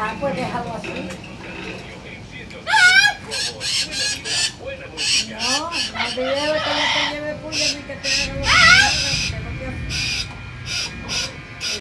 Ah, pues déjalo así. No, no te lleves.